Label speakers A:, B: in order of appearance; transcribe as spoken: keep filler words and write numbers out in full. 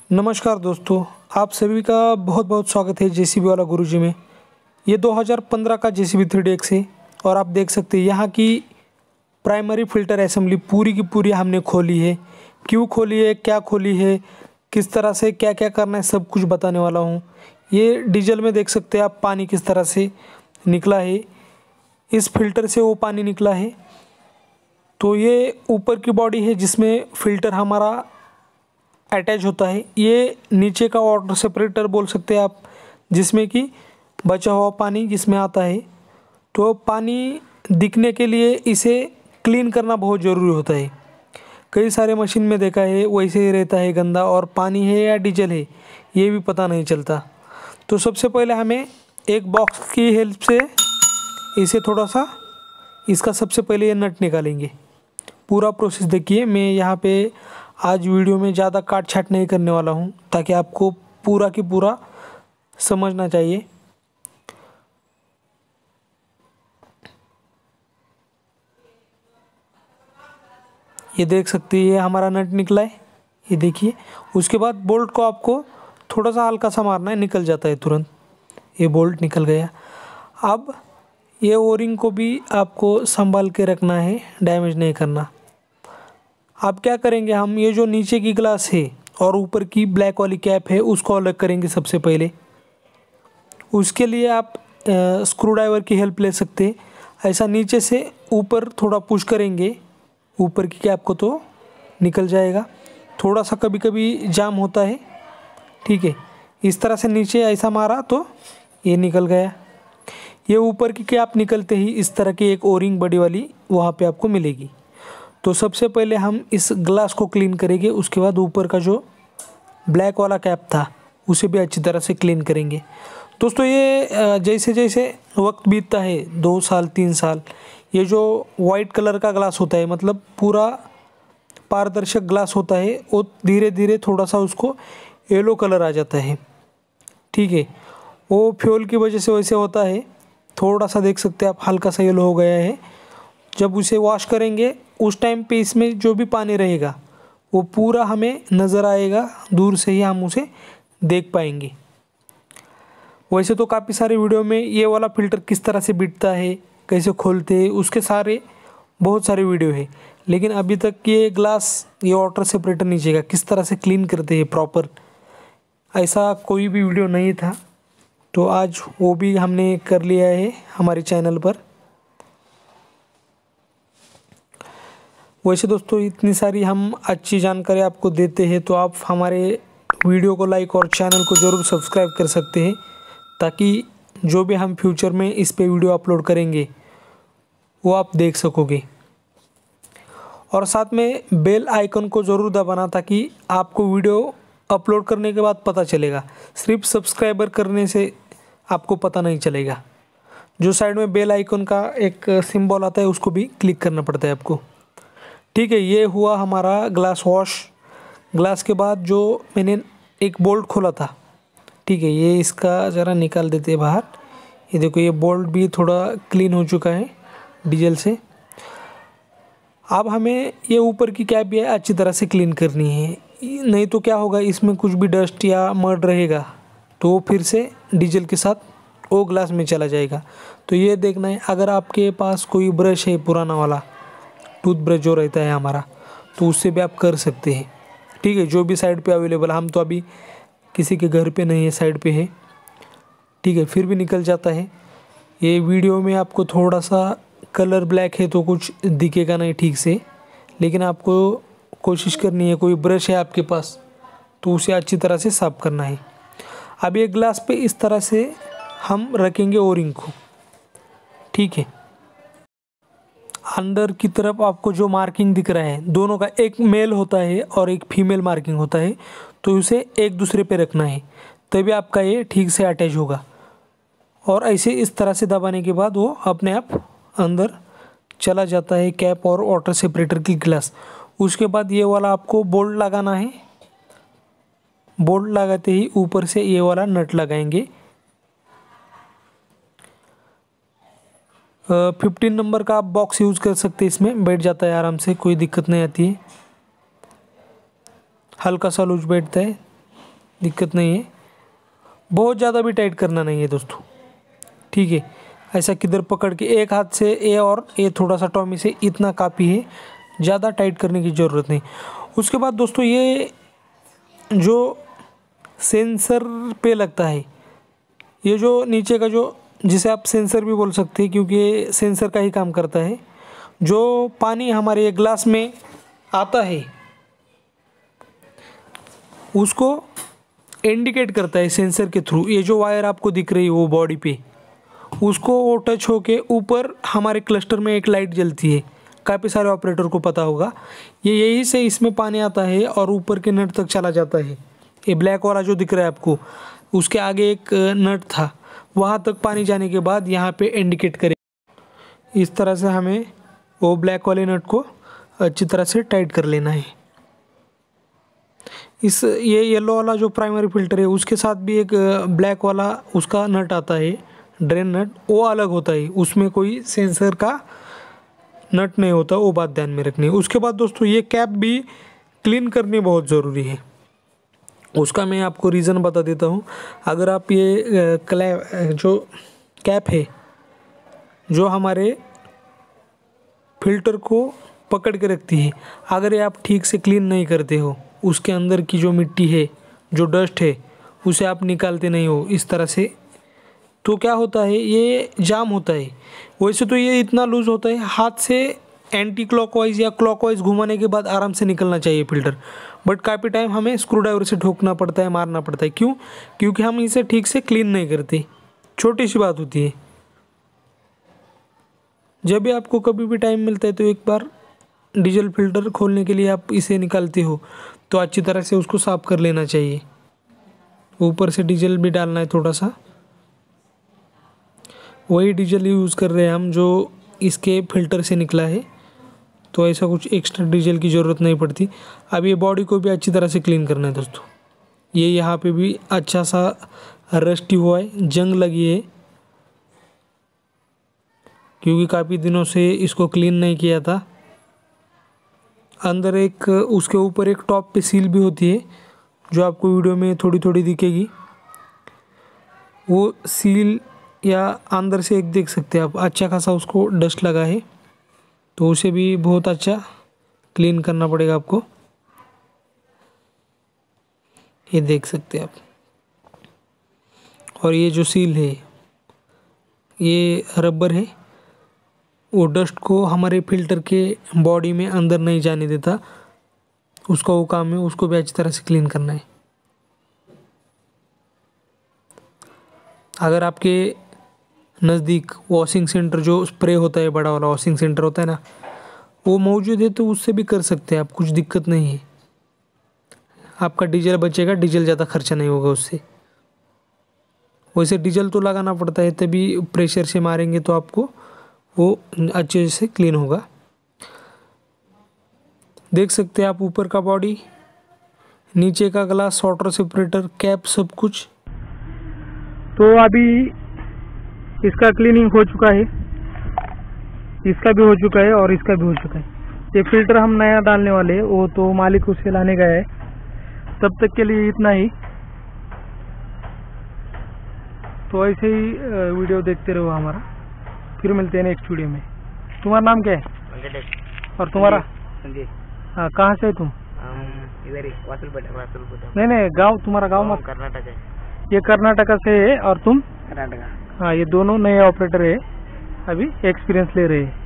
A: नमस्कार दोस्तों, आप सभी का बहुत बहुत स्वागत है जेसीबी वाला गुरुजी में। ये दो हज़ार पंद्रह का जेसीबी थ्री डी एक्स है और आप देख सकते हैं यहाँ की प्राइमरी फ़िल्टर असेंबली पूरी की पूरी हमने खोली है। क्यों खोली है, क्या खोली है, किस तरह से क्या क्या करना है, सब कुछ बताने वाला हूँ। ये डीजल में देख सकते हैं आप पानी किस तरह से निकला है, इस फिल्टर से वो पानी निकला है। तो ये ऊपर की बॉडी है जिसमें फ़िल्टर हमारा अटैच होता है। ये नीचे का वाटर सेपरेटर बोल सकते हैं आप, जिसमें कि बचा हुआ पानी जिसमें आता है। तो पानी दिखने के लिए इसे क्लीन करना बहुत ज़रूरी होता है। कई सारे मशीन में देखा है वैसे ही रहता है गंदा, और पानी है या डीजल है ये भी पता नहीं चलता। तो सबसे पहले हमें एक बॉक्स की हेल्प से इसे थोड़ा सा इसका सबसे पहले ये नट निकालेंगे। पूरा प्रोसेस देखिए। मैं यहाँ पे आज वीडियो में ज़्यादा काट छाट नहीं करने वाला हूँ ताकि आपको पूरा की पूरा समझना चाहिए। ये देख सकते हैं ये हमारा नट निकला है, ये देखिए। उसके बाद बोल्ट को आपको थोड़ा सा हल्का सा मारना है, निकल जाता है तुरंत। ये बोल्ट निकल गया। अब ये ओरिंग को भी आपको संभाल के रखना है, डैमेज नहीं करना। अब क्या करेंगे हम, ये जो नीचे की ग्लास है और ऊपर की ब्लैक वाली कैप है उसको अलग करेंगे सबसे पहले। उसके लिए आप स्क्रू ड्राइवर की हेल्प ले सकते हैं। ऐसा नीचे से ऊपर थोड़ा पुश करेंगे, ऊपर की कैप को तो निकल जाएगा। थोड़ा सा कभी कभी जाम होता है, ठीक है। इस तरह से नीचे ऐसा मारा तो ये निकल गया। ये ऊपर की कैप निकलते ही इस तरह की एक ओरिंग बड़ी वाली वहाँ पे आपको मिलेगी। तो सबसे पहले हम इस ग्लास को क्लीन करेंगे, उसके बाद ऊपर का जो ब्लैक वाला कैप था उसे भी अच्छी तरह से क्लीन करेंगे। दोस्तों ये जैसे जैसे वक्त बीतता है, दो साल तीन साल, ये जो वाइट कलर का ग्लास होता है, मतलब पूरा पारदर्शक ग्लास होता है, वो धीरे धीरे थोड़ा सा उसको येलो कलर आ जाता है, ठीक है। वो फ्यूल की वजह से वैसे होता है। थोड़ा सा देख सकते हैं आप, हल्का सा येलो हो गया है। जब उसे वॉश करेंगे उस टाइम पे इसमें जो भी पानी रहेगा वो पूरा हमें नज़र आएगा, दूर से ही हम उसे देख पाएंगे। वैसे तो काफ़ी सारे वीडियो में ये वाला फ़िल्टर किस तरह से बिकता है, कैसे खोलते हैं, उसके सारे बहुत सारे वीडियो है। लेकिन अभी तक ये ग्लास, ये वाटर सेपरेटर नीचे का किस तरह से क्लीन करते हैं प्रॉपर, ऐसा कोई भी वीडियो नहीं था। तो आज वो भी हमने कर लिया है हमारे चैनल पर। वैसे दोस्तों इतनी सारी हम अच्छी जानकारी आपको देते हैं तो आप हमारे वीडियो को लाइक और चैनल को ज़रूर सब्सक्राइब कर सकते हैं, ताकि जो भी हम फ्यूचर में इस पे वीडियो अपलोड करेंगे वो आप देख सकोगे। और साथ में बेल आइकन को ज़रूर दबाना ताकि आपको वीडियो अपलोड करने के बाद पता चलेगा। सिर्फ सब्सक्राइबर करने से आपको पता नहीं चलेगा। जो साइड में बेल आइकन का एक सिंबल आता है उसको भी क्लिक करना पड़ता है आपको, ठीक है। ये हुआ हमारा ग्लास वॉश। ग्लास के बाद जो मैंने एक बोल्ट खोला था, ठीक है, ये इसका ज़रा निकाल देते हैं बाहर। ये देखो ये बोल्ट भी थोड़ा क्लीन हो चुका है डीजल से। अब हमें ये ऊपर की कैप भी अच्छी तरह से क्लीन करनी है, नहीं तो क्या होगा, इसमें कुछ भी डस्ट या मड रहेगा तो वो फिर से डीजल के साथ वो ग्लास में चला जाएगा। तो ये देखना है, अगर आपके पास कोई ब्रश है पुराना वाला, टूथब्रश जो रहता है हमारा, तो उससे भी आप कर सकते हैं, ठीक है। जो भी साइड पे अवेलेबल, हम तो अभी किसी के घर पे नहीं है, साइड पे है, ठीक है, फिर भी निकल जाता है। ये वीडियो में आपको थोड़ा सा कलर ब्लैक है तो कुछ दिखेगा नहीं ठीक से, लेकिन आपको कोशिश करनी है, कोई ब्रश है आपके पास तो उसे अच्छी तरह से साफ़ करना है। अब ये ग्लास पे इस तरह से हम रखेंगे ओरिंग को, ठीक है। अंदर की तरफ आपको जो मार्किंग दिख रहा है, दोनों का एक मेल होता है और एक फीमेल मार्किंग होता है, तो उसे एक दूसरे पे रखना है, तभी आपका ये ठीक से अटैच होगा। और ऐसे इस तरह से दबाने के बाद वो अपने आप अंदर चला जाता है, कैप और वाटर सेपरेटर की ग्लास। उसके बाद ये वाला आपको बोल्ट लगाना है। बोल्ट लगाते ही ऊपर से ये वाला नट लगाएंगे। फिफ्टीन नंबर का आप बॉक्स यूज़ कर सकते हैं, इसमें बैठ जाता है आराम से, कोई दिक्कत नहीं आती है, हल्का सा लूज बैठता है। दिक्कत नहीं है। बहुत ज़्यादा भी टाइट करना नहीं है दोस्तों, ठीक है। ऐसा किधर पकड़ के एक हाथ से ये और ये थोड़ा सा टॉमी से इतना काफ़ी है, ज़्यादा टाइट करने की ज़रूरत नहीं। उसके बाद दोस्तों ये जो सेंसर पे लगता है, ये जो नीचे का जो जिसे आप सेंसर भी बोल सकते हैं क्योंकि ये सेंसर का ही काम करता है। जो पानी हमारे ये ग्लास में आता है उसको इंडिकेट करता है सेंसर के थ्रू। ये जो वायर आपको दिख रही है वो बॉडी पे, उसको वो टच होके ऊपर हमारे क्लस्टर में एक लाइट जलती है, काफ़ी सारे ऑपरेटर को पता होगा। ये यही से इसमें पानी आता है और ऊपर के नट तक चला जाता है। ये ब्लैक वाला जो दिख रहा है आपको, उसके आगे एक नट था, वहाँ तक पानी जाने के बाद यहाँ पे इंडिकेट करे। इस तरह से हमें वो ब्लैक वाले नट को अच्छी तरह से टाइट कर लेना है। इस ये येलो वाला जो प्राइमरी फ़िल्टर है उसके साथ भी एक ब्लैक वाला उसका नट आता है, ड्रेन नट, वो अलग होता है, उसमें कोई सेंसर का नट नहीं होता, वो बात ध्यान में रखनी है। उसके बाद दोस्तों ये कैप भी क्लीन करनी बहुत ज़रूरी है। उसका मैं आपको रीज़न बता देता हूँ। अगर आप ये क्लैप जो कैप है जो हमारे फिल्टर को पकड़ के रखती है, अगर ये आप ठीक से क्लीन नहीं करते हो, उसके अंदर की जो मिट्टी है, जो डस्ट है, उसे आप निकालते नहीं हो इस तरह से, तो क्या होता है ये जाम होता है। वैसे तो ये इतना लूज़ होता है, हाथ से एंटी क्लॉकवाइज या क्लॉकवाइज घुमाने के बाद आराम से निकलना चाहिए फ़िल्टर, बट काफ़ी टाइम हमें स्क्रू ड्राइवर से ठोकना पड़ता है, मारना पड़ता है। क्यों? क्योंकि हम इसे ठीक से क्लीन नहीं करते। छोटी सी बात होती है। जब भी आपको कभी भी टाइम मिलता है तो एक बार डीजल फिल्टर खोलने के लिए आप इसे निकालते हो तो अच्छी तरह से उसको साफ़ कर लेना चाहिए। ऊपर से डीजल भी डालना है थोड़ा सा, वही डीजल यूज़ कर रहे हैं हम जो इसके फ़िल्टर से निकला है, तो ऐसा कुछ एक्स्ट्रा डीजल की ज़रूरत नहीं पड़ती। अब ये बॉडी को भी अच्छी तरह से क्लीन करना है दोस्तों। ये यहाँ पे भी अच्छा सा रस्टी हुआ है, जंग लगी है, क्योंकि काफ़ी दिनों से इसको क्लीन नहीं किया था। अंदर एक उसके ऊपर एक टॉप पे सील भी होती है जो आपको वीडियो में थोड़ी थोड़ी दिखेगी। वो सील या अंदर से एक देख सकते हैं आप, अच्छा खासा उसको डस्ट लगा है, तो उसे भी बहुत अच्छा क्लीन करना पड़ेगा आपको। ये देख सकते हैं आप। और ये जो सील है ये रबर है, वो डस्ट को हमारे फिल्टर के बॉडी में अंदर नहीं जाने देता, उसका वो काम है, उसको भी अच्छी तरह से क्लीन करना है। अगर आपके नज़दीक वॉशिंग सेंटर जो स्प्रे होता है, बड़ा वाला वॉशिंग सेंटर होता है ना, वो मौजूद है तो उससे भी कर सकते हैं आप, कुछ दिक्कत नहीं है। आपका डीजल बचेगा, डीजल ज़्यादा खर्चा नहीं होगा उससे। वैसे डीजल तो लगाना पड़ता है, तभी प्रेशर से मारेंगे तो आपको वो अच्छे से क्लीन होगा। देख सकते हैं आप ऊपर का बॉडी, नीचे का ग्लास, वाटर सेपरेटर, कैप, सब कुछ। तो अभी इसका क्लीनिंग हो चुका है, इसका भी हो चुका है और इसका भी हो चुका है। ये फिल्टर हम नया डालने वाले हैं, वो तो मालिक उसे लाने गया है। तब तक के लिए इतना ही। तो ऐसे ही वीडियो देखते रहो हमारा, फिर मिलते हैं नेक्स्ट वीडियो में। तुम्हारा नाम क्या है? और तुम्हारा?
B: संजय।
A: हाँ, कहाँ से है तुम?
B: इधर ही वासुलपेटा। वासुलपेटा
A: नहीं नहीं, गांव तुम्हारा गांव मत।
B: कर्नाटक है।
A: ये कर्नाटका से है और तुम?
B: कर्नाटका।
A: हाँ, ये दोनों नए ऑपरेटर है, अभी एक्सपीरियंस ले रहे हैं।